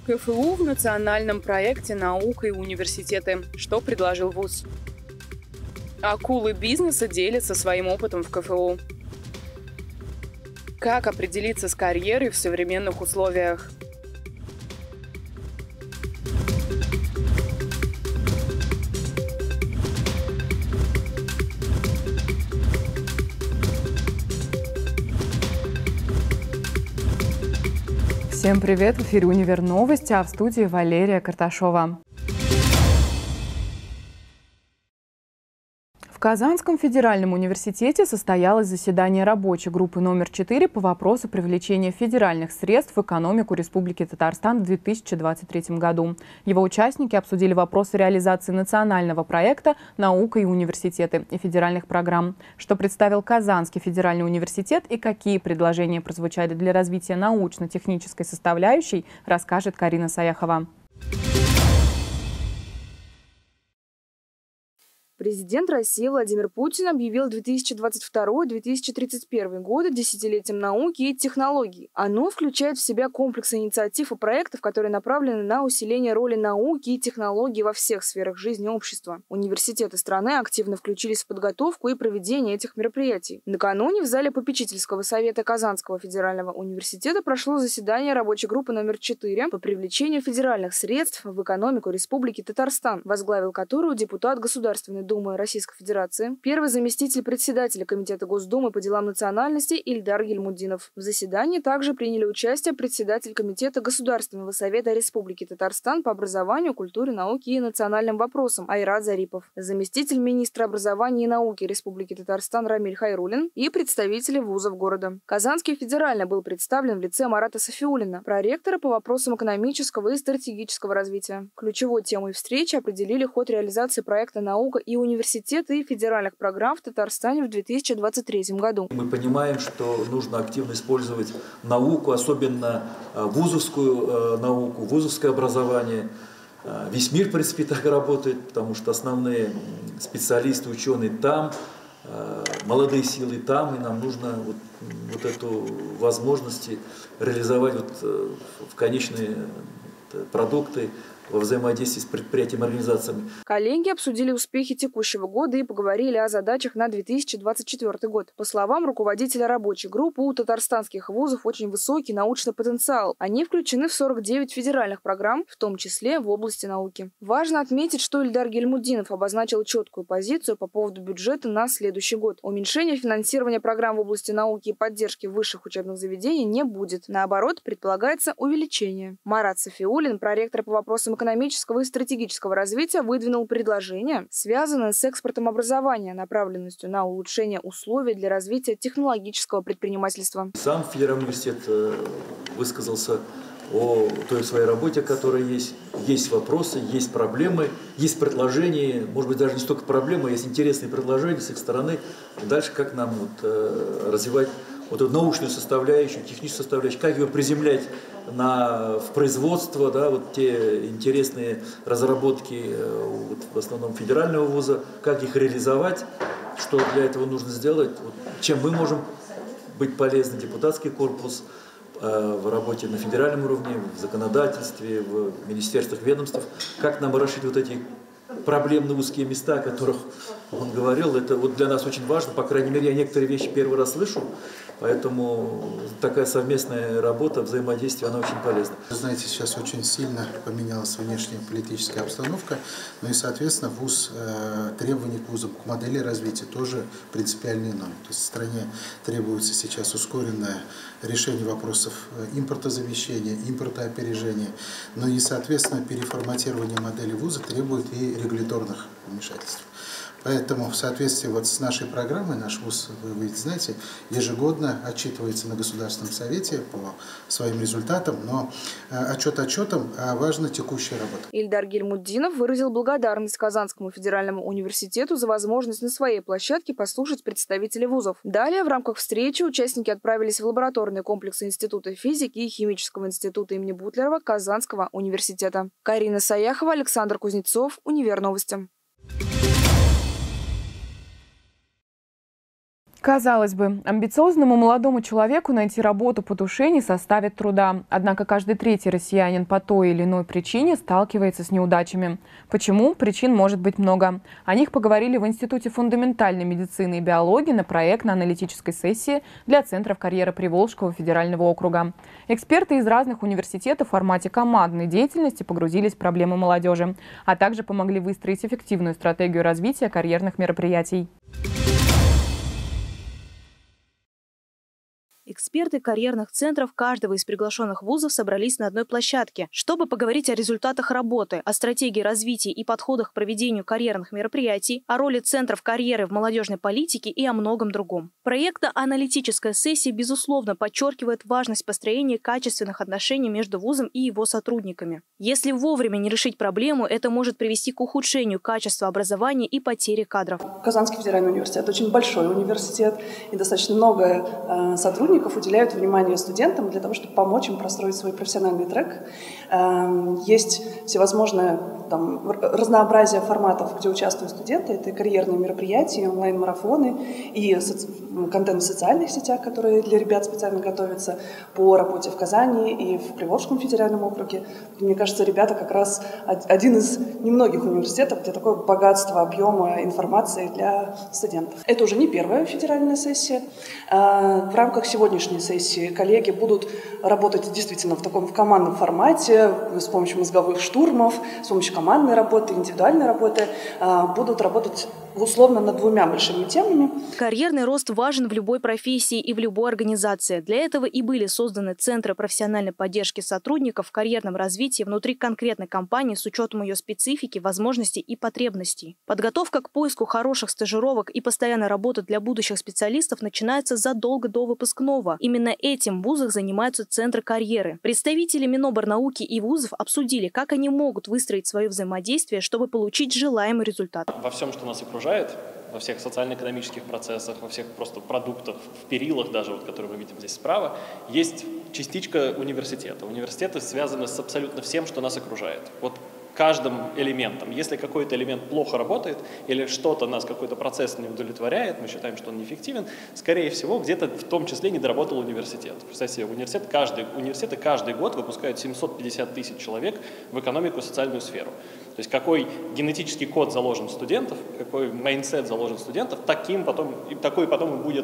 КФУ в национальном проекте «Наука и университеты». Что предложил вуз? Акулы бизнеса делятся своим опытом в КФУ. Как определиться с карьерой в современных условиях? Всем привет! В эфире «Универ Новости», а в студии Валерия Карташова. В Казанском федеральном университете состоялось заседание рабочей группы номер 4 по вопросу привлечения федеральных средств в экономику Республики Татарстан в 2023 году. Его участники обсудили вопросы реализации национального проекта «Наука и университеты» и федеральных программ, что представил Казанский федеральный университет и какие предложения прозвучали для развития научно-технической составляющей, расскажет Карина Саяхова. Президент России Владимир Путин объявил 2022-2031 годы десятилетием науки и технологий. Оно включает в себя комплекс инициатив и проектов, которые направлены на усиление роли науки и технологий во всех сферах жизни общества. Университеты страны активно включились в подготовку и проведение этих мероприятий. Накануне в зале попечительского совета Казанского федерального университета прошло заседание рабочей группы номер 4 по привлечению федеральных средств в экономику Республики Татарстан, возглавил которую депутат Государственной Думы Российской Федерации, первый заместитель председателя Комитета Госдумы по делам национальности Ильдар Гильмуддинов. В заседании также приняли участие председатель Комитета Государственного совета Республики Татарстан по образованию, культуре, науке и национальным вопросам Айрат Зарипов, заместитель министра образования и науки Республики Татарстан Рамиль Хайруллин и представители вузов города. Казанский федеральный был представлен в лице Марата Сафиуллина, проректора по вопросам экономического и стратегического развития. Ключевой темой встречи определили ход реализации проекта «Наука и университеты» и федеральных программ в Татарстане в 2023 году. Мы понимаем, что нужно активно использовать науку, особенно вузовскую науку, вузовское образование. Весь мир, в принципе, так и работает, потому что основные специалисты, ученые там, молодые силы там, и нам нужно вот эту возможность реализовать в конечные продукты во взаимодействии с предприятиями и организациями. Коллеги обсудили успехи текущего года и поговорили о задачах на 2024 год. По словам руководителя рабочей группы, у татарстанских вузов очень высокий научный потенциал. Они включены в 49 федеральных программ, в том числе в области науки. Важно отметить, что Ильдар Гильмуддинов обозначил четкую позицию по поводу бюджета на следующий год. Уменьшения финансирования программ в области науки и поддержки высших учебных заведений не будет. Наоборот, предполагается увеличение. Марат Сафиуллин, проректор по вопросам экономического и стратегического развития, выдвинул предложения, связанные с экспортом образования, направленностью на улучшение условий для развития технологического предпринимательства. Сам федеральный университет высказался о той своей работе, которая есть. Есть вопросы, есть проблемы, есть предложения, может быть, даже не столько проблемы, есть интересные предложения с их стороны. Дальше как нам развивать эту научную составляющую, техническую составляющую, как ее приземлять в производство, те интересные разработки в основном федерального вуза, как их реализовать, что для этого нужно сделать, чем мы можем быть полезны, депутатский корпус, в работе на федеральном уровне, в законодательстве, в министерствах, ведомствах, как нам расширить эти проблемные узкие места, о которых он говорил. Это для нас очень важно, по крайней мере, я некоторые вещи первый раз слышу, поэтому такая совместная работа, взаимодействие, она очень полезна. Вы знаете, сейчас очень сильно поменялась внешняя политическая обстановка, и, соответственно, требования к вузам, к модели развития тоже принципиально иное. То есть в стране требуется сейчас ускоренное решение вопросов импортозамещения, импортоопережения, и, соответственно, переформатирование модели вуза требует и регуляторных вмешательств. Поэтому в соответствии с нашей программой, наш вуз, вы знаете, ежегодно отчитывается на Государственном совете по своим результатам, но отчет отчетом, а важна текущая работа. Ильдар Гильмуддинов выразил благодарность Казанскому федеральному университету за возможность на своей площадке послушать представителей вузов. Далее в рамках встречи участники отправились в лабораторные комплексы Института физики и Химического института имени Бутлерова Казанского университета. Карина Саяхова, Александр Кузнецов, Универ Новости. Казалось бы, амбициозному молодому человеку найти работу по душе не составит труда. Однако каждый третий россиянин по той или иной причине сталкивается с неудачами. Почему? Причин может быть много. О них поговорили в Институте фундаментальной медицины и биологии на проектно-аналитической сессии для Центров карьеры Приволжского федерального округа. Эксперты из разных университетов в формате командной деятельности погрузились в проблемы молодежи, а также помогли выстроить эффективную стратегию развития карьерных мероприятий. Эксперты карьерных центров каждого из приглашенных вузов собрались на одной площадке, чтобы поговорить о результатах работы, о стратегии развития и подходах к проведению карьерных мероприятий, о роли центров карьеры в молодежной политике и о многом другом. Проектно-аналитическая сессия, безусловно, подчеркивает важность построения качественных отношений между вузом и его сотрудниками. Если вовремя не решить проблему, это может привести к ухудшению качества образования и потере кадров. Казанский федеральный университет очень большой университет, и достаточно много сотрудников уделяют внимание студентам для того, чтобы помочь им простроить свой профессиональный трек. Есть всевозможное разнообразие форматов, где участвуют студенты. Это карьерные мероприятия, онлайн-марафоны и контент в социальных сетях, которые для ребят специально готовятся по работе в Казани и в Приволжском федеральном округе. Мне кажется, ребята как раз один из немногих университетов, где такое богатство объема информации для студентов. Это уже не первая федеральная сессия. В рамках сегодняшней сессии коллеги будут работать действительно в таком командном формате, с помощью мозговых штурмов, с помощью командной работы, индивидуальной работы, будут работать условно над двумя большими темами. Карьерный рост важен в любой профессии и в любой организации. Для этого и были созданы центры профессиональной поддержки сотрудников в карьерном развитии внутри конкретной компании с учетом ее специфики, возможностей и потребностей. Подготовка к поиску хороших стажировок и постоянной работы для будущих специалистов начинается задолго до выпускного. Именно этим в вузах занимаются центры карьеры. Представители Миноборнауки и вузов обсудили, как они могут выстроить свое взаимодействие, чтобы получить желаемый результат. Во всем, что нас окружает, во всех социально-экономических процессах, во всех просто продуктах, в перилах даже, которые мы видим здесь справа, есть частичка университета. Университеты связаны с абсолютно всем, что нас окружает. Каждым элементом. Если какой-то элемент плохо работает или что-то нас, какой-то процесс не удовлетворяет, мы считаем, что он неэффективен, скорее всего, где-то в том числе не доработал университет. Представьте себе, университеты каждый год выпускают 750 тысяч человек в экономику и социальную сферу. То есть какой генетический код заложен в студентов, какой майндсет заложен в студентов, такой потом и будет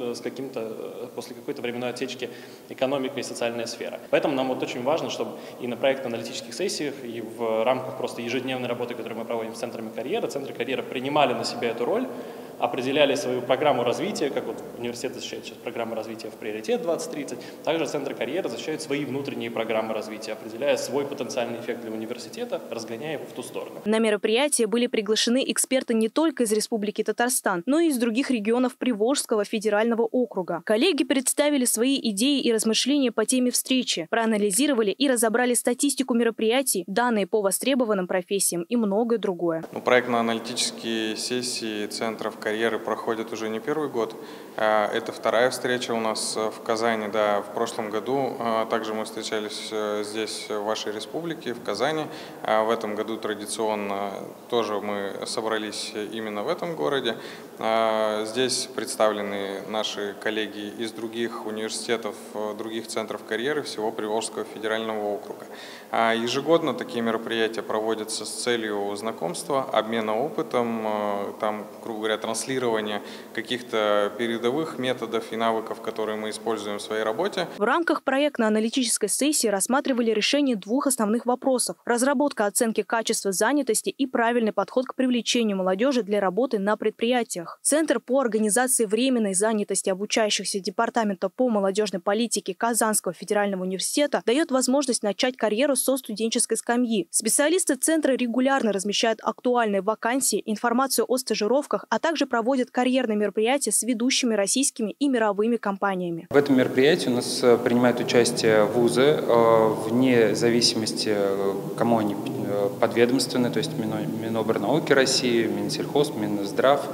после какой-то временной отсечки экономика и социальная сфера. Поэтому нам очень важно, чтобы и на проектно-аналитических сессиях, и в рамках просто ежедневной работы, которую мы проводим с центры карьеры принимали на себя эту роль, определяли свою программу развития, как университет защищает сейчас программу развития в приоритет 2030, также центры карьеры защищают свои внутренние программы развития, определяя свой потенциальный эффект для университета, разгоняя его в ту сторону. На мероприятие были приглашены эксперты не только из Республики Татарстан, но и из других регионов Приволжского федерального округа. Коллеги представили свои идеи и размышления по теме встречи, проанализировали и разобрали статистику мероприятий, данные по востребованным профессиям и многое другое. Проектно-аналитические сессии центров карьеры проходят уже не первый год. Это вторая встреча у нас в Казани. Да, в прошлом году также мы встречались здесь, в вашей республике, в Казани. В этом году традиционно тоже мы собрались именно в этом городе. Здесь представлены наши коллеги из других университетов, других центров карьеры всего Приволжского федерального округа. Ежегодно такие мероприятия проводятся с целью знакомства, обмена опытом, грубо говоря, транслирования каких-то передовых методов и навыков, которые мы используем в своей работе. В рамках проектно-аналитической сессии рассматривали решение двух основных вопросов: разработка оценки качества занятости и правильный подход к привлечению молодежи для работы на предприятиях. Центр по организации временной занятости обучающихся Департамента по молодежной политике Казанского федерального университета дает возможность начать карьеру со студенческой скамьи. Специалисты центра регулярно размещают актуальные вакансии, информацию о стажировках, а также проводят карьерные мероприятия с ведущими российскими и мировыми компаниями. В этом мероприятии у нас принимают участие вузы вне зависимости, кому они подведомственны, то есть Миноборнауки России, Минсельхоз, Минздрав,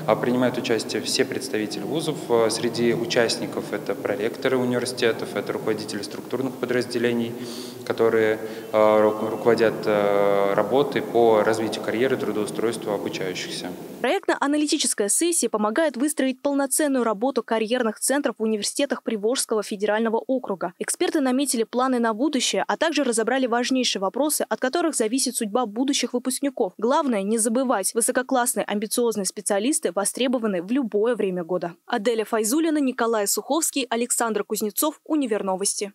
Принимают участие все представители вузов. Среди участников это проректоры университетов, это руководители структурных подразделений, которые руководят работой по развитию карьеры, трудоустройству обучающихся. Проектно-аналитическая сессия помогает выстроить полноценную работу карьерных центров в университетах Приволжского федерального округа. Эксперты наметили планы на будущее, а также разобрали важнейшие вопросы, от которых зависит судьба будущих выпускников. Главное не забывать, высококлассные амбициозные специалисты востребованы в любое время года. Аделя Файзулина, Николай Суховский, Александр Кузнецов, Универновости.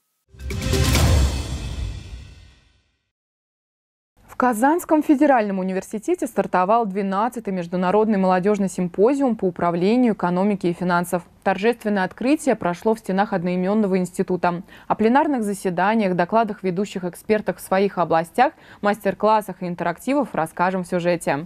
В Казанском федеральном университете стартовал 12-й международный молодежный симпозиум по управлению экономики и финансов. Торжественное открытие прошло в стенах одноименного института. О пленарных заседаниях, докладах ведущих экспертов в своих областях, мастер-классах и интерактивах расскажем в сюжете.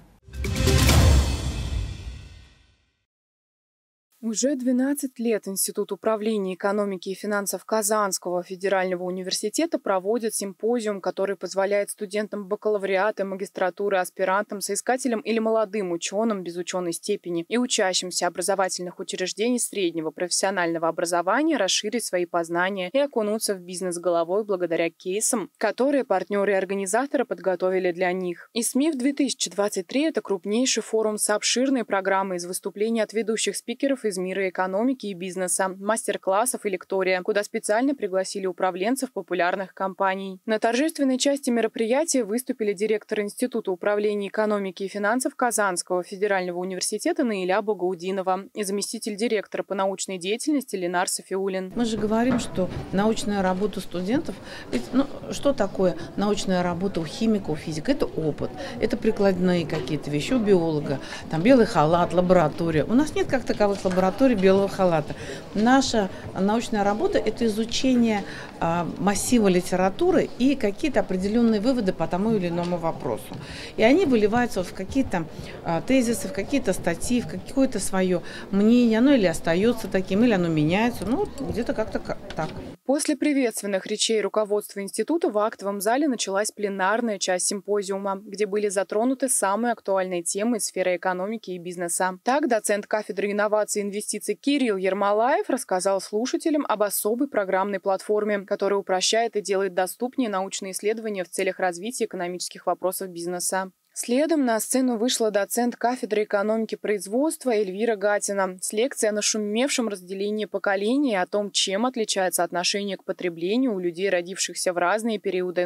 Уже 12 лет Институт управления экономики и финансов Казанского федерального университета проводит симпозиум, который позволяет студентам бакалавриата, магистратуры, аспирантам, соискателям или молодым ученым без ученой степени и учащимся образовательных учреждений среднего профессионального образования расширить свои познания и окунуться в бизнес головой благодаря кейсам, которые партнеры и организаторы подготовили для них. ИСМИФ 2023 – это крупнейший форум с обширной программой из выступлений от ведущих спикеров из мира экономики и бизнеса, мастер-классов и лектория, куда специально пригласили управленцев популярных компаний. На торжественной части мероприятия выступили директор Института управления экономики и финансов Казанского федерального университета Наиля Багаудинова и заместитель директора по научной деятельности Ленар Софиулин. Мы же говорим, что научная работа студентов, что такое научная работа у химика, у физика? Это опыт, это прикладные какие-то вещи у биолога, там белый халат, лаборатория. У нас нет как таковых лабораторий белого халата. Наша научная работа – это изучение массива литературы и какие-то определенные выводы по тому или иному вопросу. И они выливаются в какие-то тезисы, в какие-то статьи, в какое-то свое мнение. Оно или остается таким, или оно меняется. Где-то как-то так. После приветственных речей руководства института в актовом зале началась пленарная часть симпозиума, где были затронуты самые актуальные темы из сферы экономики и бизнеса. Так, доцент кафедры инноваций и инвестиций Кирилл Ермолаев рассказал слушателям об особой программной платформе, которая упрощает и делает доступнее научные исследования в целях развития экономических вопросов бизнеса. Следом на сцену вышла доцент кафедры экономики производства Эльвира Гатина с лекцией о нашумевшем разделении поколений и о том, чем отличается отношение к потреблению у людей, родившихся в разные периоды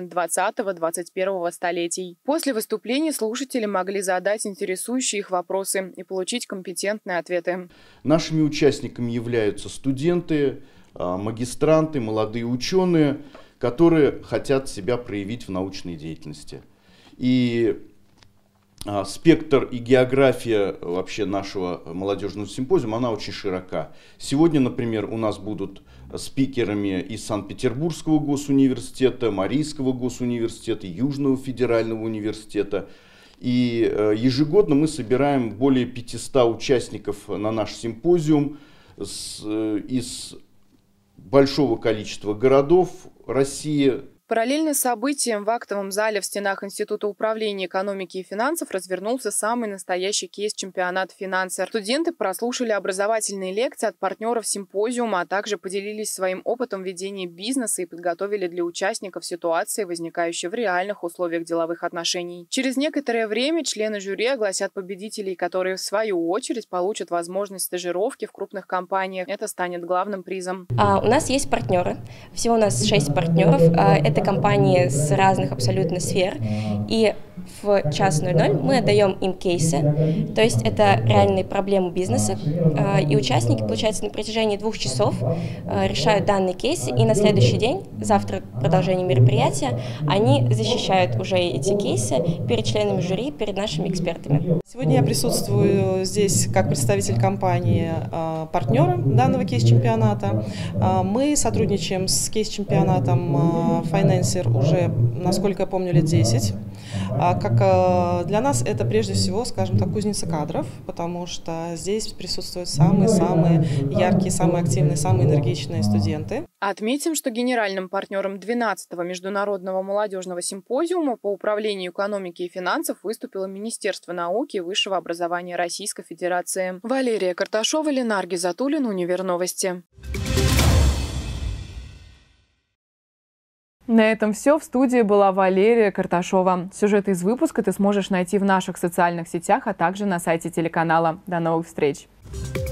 20-21 столетий. После выступления слушатели могли задать интересующие их вопросы и получить компетентные ответы. Нашими участниками являются студенты, магистранты, молодые ученые, которые хотят себя проявить в научной деятельности. И спектр и география вообще нашего молодежного симпозиума, она очень широка. Сегодня, например, у нас будут спикерами из Санкт-Петербургского госуниверситета, Марийского госуниверситета, Южного федерального университета. И ежегодно мы собираем более 500 участников на наш симпозиум из большого количества городов России. Параллельно с событием в актовом зале в стенах Института управления экономики и финансов развернулся самый настоящий кейс-чемпионат «Финансер». Студенты прослушали образовательные лекции от партнеров симпозиума, а также поделились своим опытом ведения бизнеса и подготовили для участников ситуации, возникающие в реальных условиях деловых отношений. Через некоторое время члены жюри огласят победителей, которые в свою очередь получат возможность стажировки в крупных компаниях. Это станет главным призом. У нас есть партнеры. Всего у нас 6 партнеров. Это компании с разных абсолютно сфер, и в час 00 мы отдаем им кейсы, то есть это реальные проблемы бизнеса, и участники, получается, на протяжении 2 часов решают данные кейсы, и на следующий день, завтра продолжение мероприятия, они защищают уже эти кейсы перед членами жюри, перед нашими экспертами. Сегодня я присутствую здесь как представитель компании партнера данного кейс-чемпионата. Мы сотрудничаем с кейс-чемпионатом Financer уже, насколько я помню, лет 10. Как для нас это прежде всего, скажем так, кузница кадров, потому что здесь присутствуют самые-самые яркие, самые активные, самые энергичные студенты. Отметим, что генеральным партнером 12-го международного молодежного симпозиума по управлению экономики и финансов выступило Министерство науки науки и высшего образования Российской Федерации. Валерия Карташова, Ленар Гизатуллин, Универновости. На этом все. В студии была Валерия Карташова. Сюжеты из выпуска ты сможешь найти в наших социальных сетях, а также на сайте телеканала. До новых встреч!